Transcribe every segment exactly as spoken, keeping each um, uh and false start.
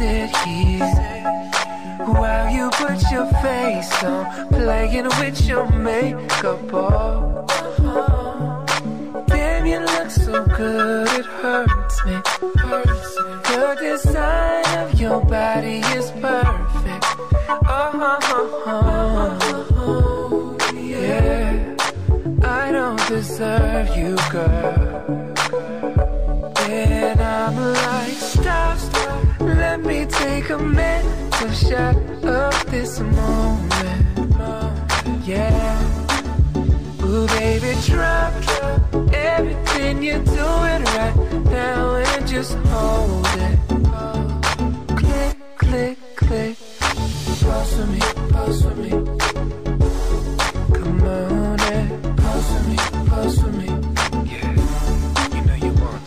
sit here while you put your face on, playing with your makeup off. Damn, you look so good, it hurts me. The design of your body is perfect. Oh, yeah, I don't deserve you, girl. And I'm like, stop, stop, let me take a mental shot of this moment. Yeah, ooh, baby, drop, drop everything you're doing right now and just hold it. Click, click, click. Pause for me, pause for me. Come on and pause for me, pause for me. Yeah, you know you want.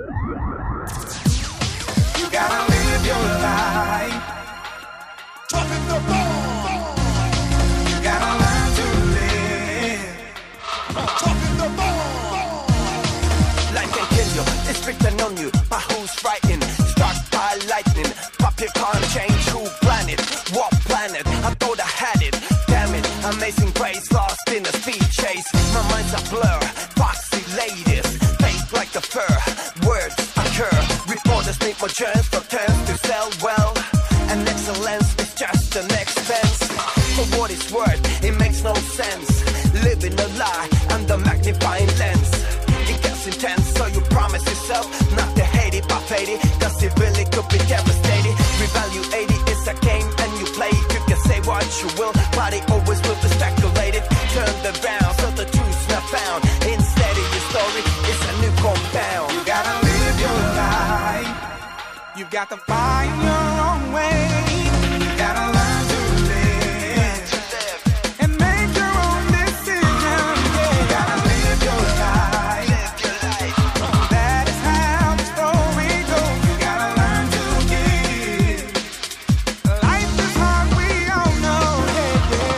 You gotta live your life. Dropping the ball. You gotta learn to live. Dropping the ball. Life can kill you, it's written on you. But who's writing? Struck by lightning. Pop you can't change who planet. What planet? I thought I had it. Damn it, amazing grace lost in a speed chase. My mind's a blur. Foxy ladies, fake like the fur. Words occur. Reporters need more chance for turns to sell well. And excellence is just an expense. For what it's worth, it makes no sense. Living a lie under magnifying lens. It gets intense, so you promise yourself not to hate it, but fade it, cause it really could be devastating. Revalue eighty is a game and you play it. You can say what you will, but it always will be speculated. Turned around, so the truth's not found. Instead of your story, it's a new compound. You gotta live your life. You got to find your own way. You gotta learn to live and make your own decisions. Yeah. You gotta live your life. That is how the story goes. You gotta learn to give. Life is hard, we all know. Yeah, yeah.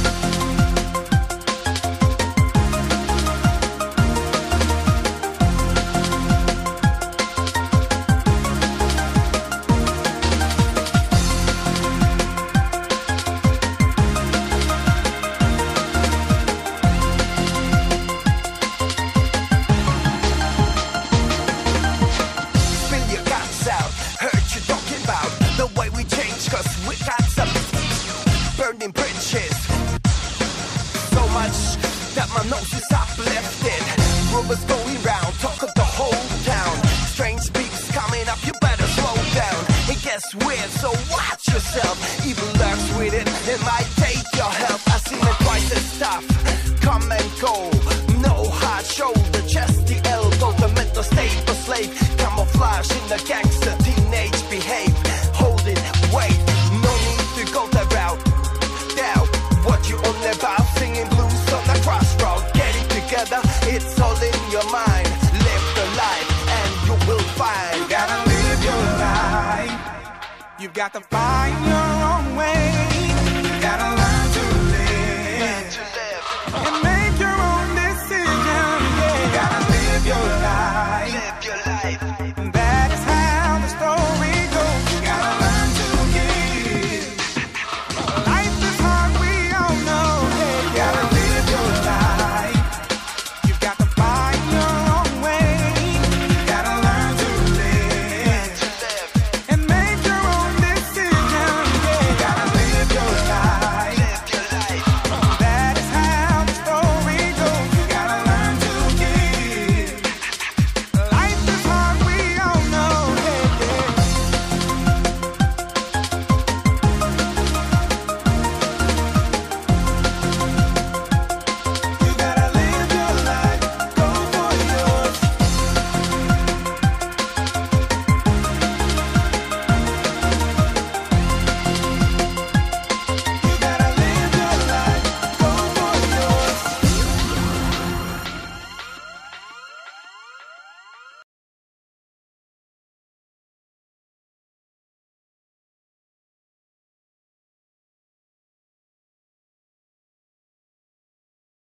Spill your guts out, heard you talking about the way we change, cause we got some burning bridges. So much that my nose is uplifted. Rumors going round, talk of the whole town. Strange speaks coming up, you better slow down. It gets weird, so watch yourself. Evil lurks with it, it might take your help. I see my twice as stuff, come and go. No hard shoulder, just the elbow. The mental state for slave, camouflage in the gangster, teenage behave. Hold it, wait, no need to go that route. Doubt what you on about, singing blues on the crossroad. Get it together, it's all in your mind. Live the life and you will find. You gotta live your life. You've got to find your own way.